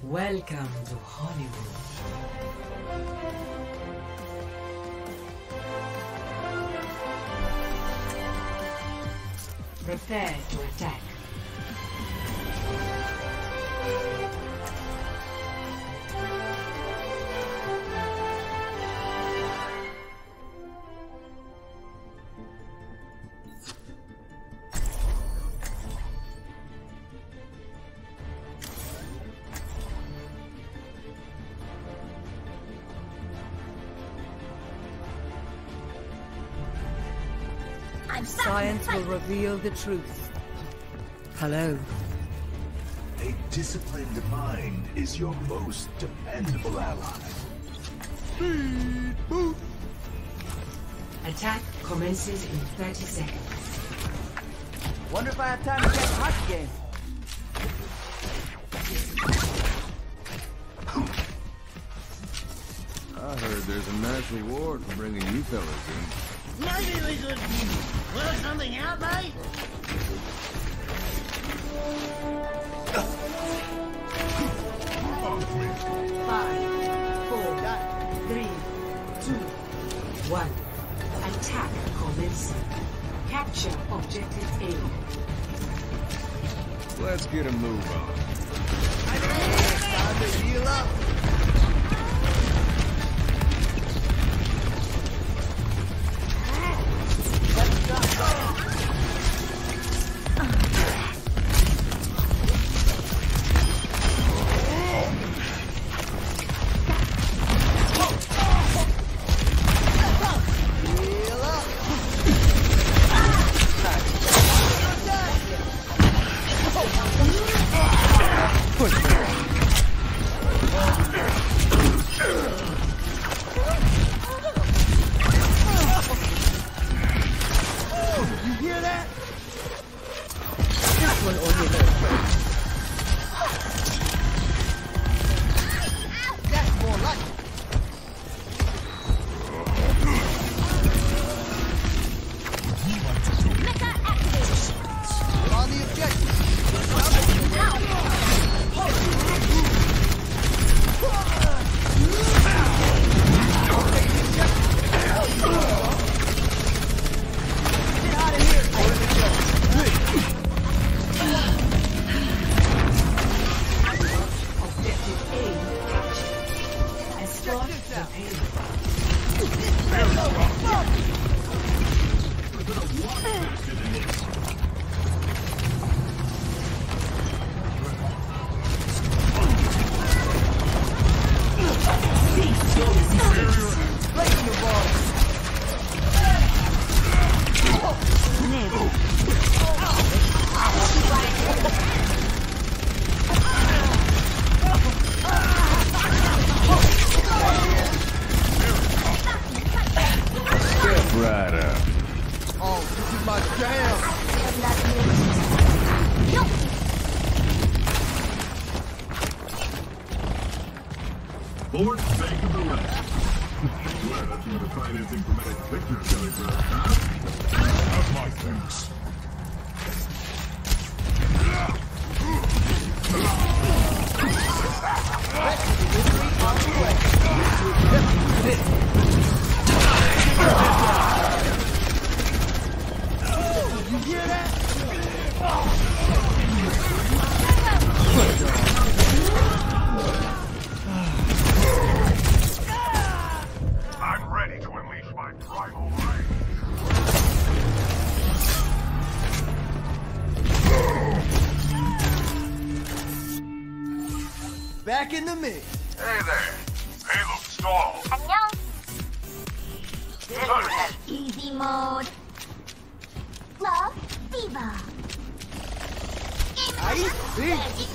Welcome to Hollywood. Prepare to attack. Science will reveal the truth. Hello. A disciplined mind is your most dependable ally. Speed boost! Attack commences in 30 seconds. Wonder if I have time to catch a hockey game. I heard there's a nice reward for bringing you fellas in. Maybe we could work something out, mate? Five, four, three, two, one. Attack commencing. Capture objective A. Let's get a move on. Time to heal up. Back in the mix. Hey there. Hey, look, stall. 안녕. Easy mode. Love Fever. I see.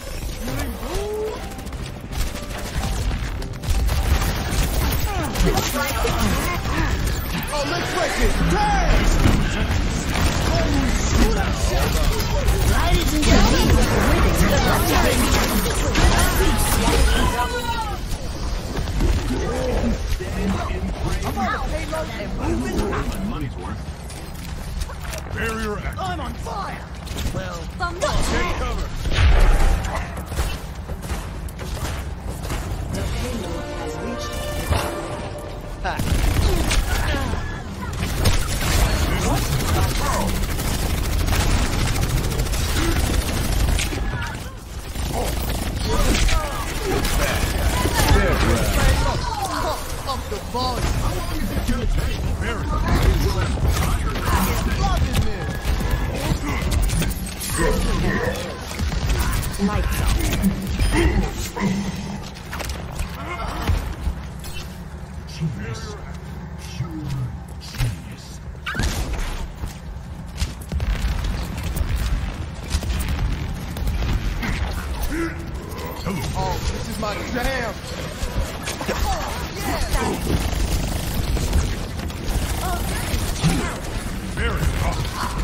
Oh, let's break it. Ladies and gentlemen, I'm on the payload and moving. My money's worth. Barrier active. I'm on fire. Well, from the Take cover. payload has reached lights out. Oh, this is my jam. Very hot.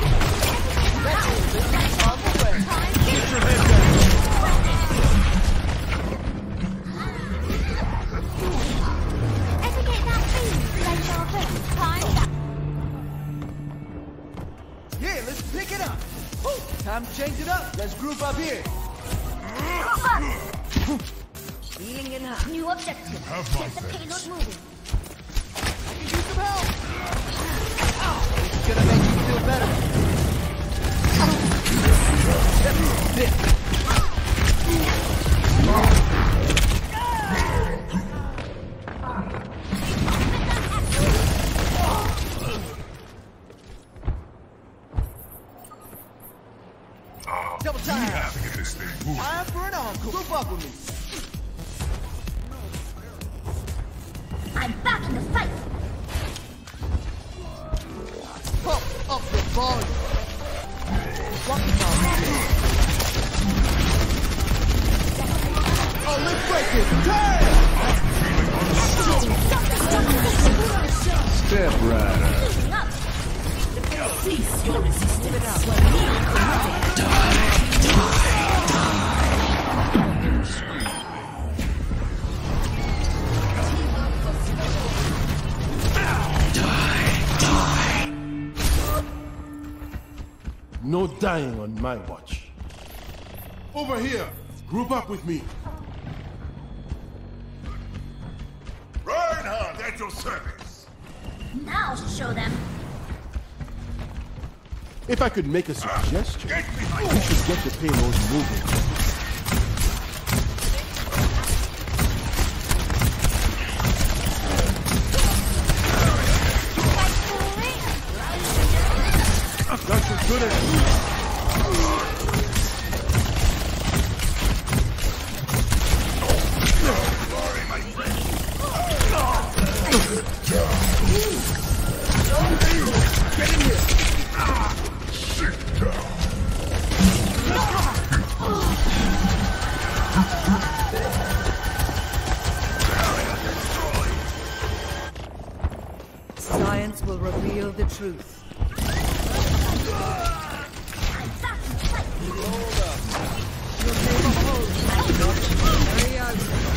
Yeah, let's pick it up. Woo, time to change it up. Let's group up here. Healing in her. New objective. Have my Get the thanks. payload moving. Can use some help. This is gonna make you feel better. Double We time. have to get this thing moving. Time for an encore. Group up with me. I'm back in the fight. Pump up the volume. Oh, let's break it. Damn! Step right up. Moving up. Cease your resistance. No dying on my watch. Over here! Group up with me. Reinhardt, at your service. Now to show them. If I could make a suggestion, Get behind we should get the payload moving. That's as good as... Science will reveal the truth. Hurry out.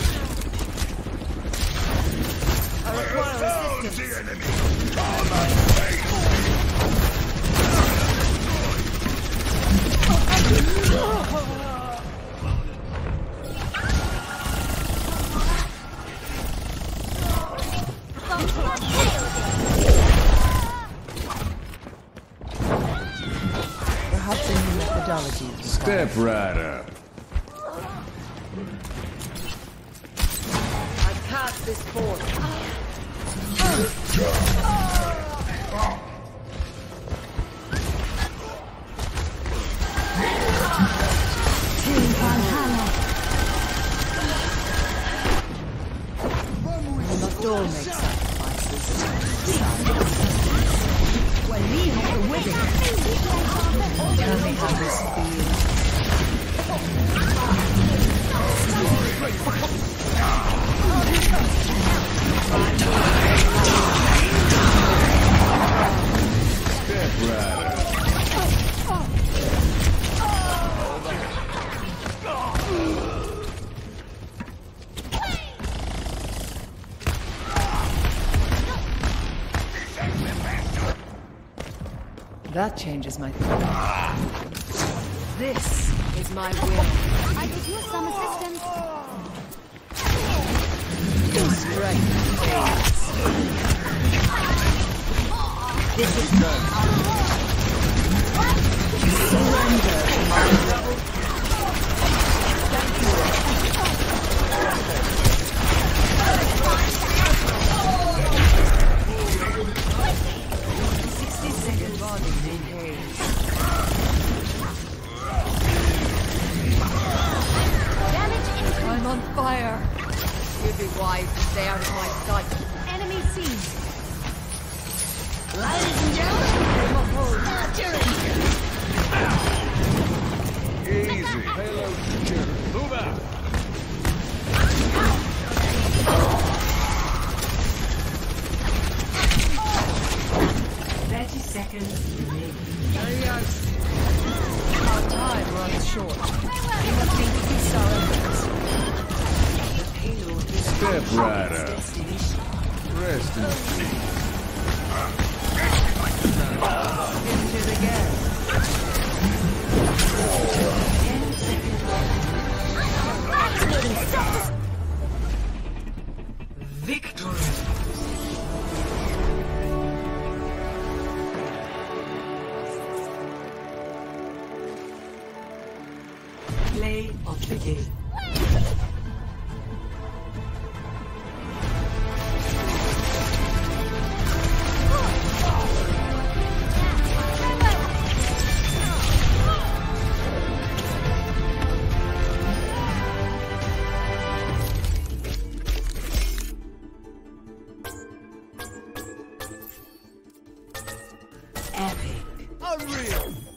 I require assistance. Perhaps a new methodology is required. Step right up. I cast this forth. We must all make sacrifices. When we have the wicked, tell me how this feels. Step right up. That changes my thought. This is my will. I could use some assistance. strength. This is surrender, my love. I'm on fire. You'd be wise to stay out of my sight. Enemy seen. Ladies and gentlemen, artillery. Easy. Payload secure. Move out. 30 seconds remaining. Our time runs short. We must increase our efforts. The payload is Step right up. destination. Rest in peace. Into the gas. 10 seconds. Victory. Play of the game. Epic. Unreal.